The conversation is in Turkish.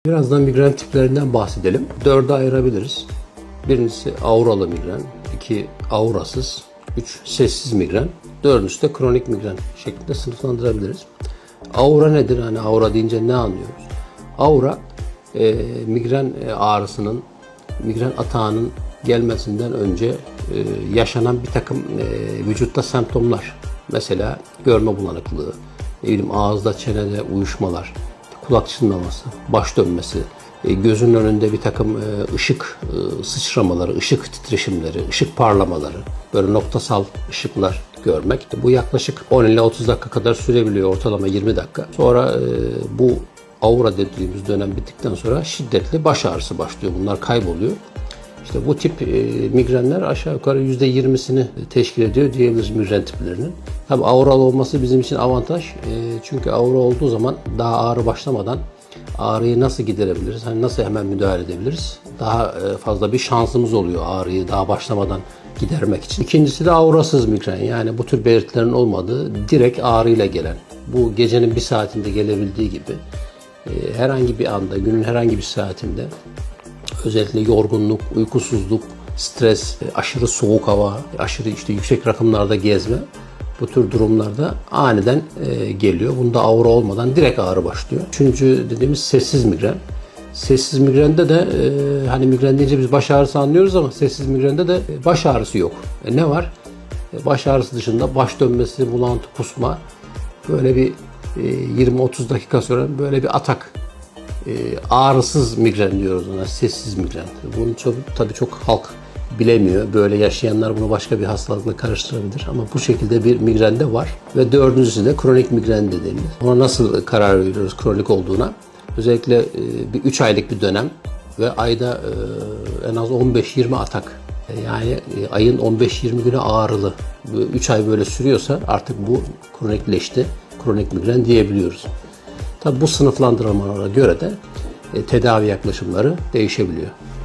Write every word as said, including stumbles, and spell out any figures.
Birazdan migren tiplerinden bahsedelim. Dörde ayırabiliriz. Birincisi auralı migren, iki aurasız, üç sessiz migren, dördüncüsü de kronik migren şeklinde sınıflandırabiliriz. Aura nedir? Hani aura deyince ne anlıyoruz? Aura e, migren ağrısının, migren atağının gelmesinden önce e, yaşanan bir takım e, vücutta semptomlar. Mesela görme bulanıklığı, ne bileyim, ağızda, çenede uyuşmalar, kulak çınlaması, baş dönmesi, gözünün önünde bir takım ışık sıçramaları, ışık titreşimleri, ışık parlamaları, böyle noktasal ışıklar görmek. Bu yaklaşık on ile otuz dakika kadar sürebiliyor, ortalama yirmi dakika. Sonra bu aura dediğimiz dönem bittikten sonra şiddetli baş ağrısı başlıyor. Bunlar kayboluyor. İşte bu tip migrenler aşağı yukarı yüzde yirmisini teşkil ediyor diyebiliriz migren tiplerinin. Tabii auralı olması bizim için avantaj. Çünkü aura olduğu zaman daha ağrı başlamadan ağrıyı nasıl giderebiliriz? Hani nasıl hemen müdahale edebiliriz? Daha fazla bir şansımız oluyor ağrıyı daha başlamadan gidermek için. İkincisi de aurasız migren. Yani bu tür belirtilerin olmadığı, direkt ağrıyla gelen. Bu gecenin bir saatinde gelebildiği gibi herhangi bir anda, günün herhangi bir saatinde özellikle yorgunluk, uykusuzluk, stres, aşırı soğuk hava, aşırı işte yüksek rakımlarda gezme, bu tür durumlarda aniden e, geliyor. Bunda aura olmadan direkt ağrı başlıyor. Üçüncü dediğimiz sessiz migren. Sessiz migrende de e, hani migren deyince biz baş ağrısı anlıyoruz ama sessiz migrende de baş ağrısı yok. E, ne var? E, baş ağrısı dışında baş dönmesi, bulantı, kusma, böyle bir e, yirmi otuz dakika sonra böyle bir atak. E, ağrısız migren diyoruz ona, sessiz migren. Bunu çok, tabii çok halk bilemiyor. Böyle yaşayanlar bunu başka bir hastalıkla karıştırabilir. Ama bu şekilde bir migren de var. Ve dördüncüsü de kronik migren de denilir. Ona nasıl karar veriyoruz kronik olduğuna? Özellikle e, bir üç aylık bir dönem ve ayda e, en az on beş yirmi atak. E, yani e, ayın on beş yirmi günü ağrılı. üç ay böyle sürüyorsa artık bu kronikleşti. Kronik migren diyebiliyoruz. Tabii bu sınıflandırmalara göre de e, tedavi yaklaşımları değişebiliyor.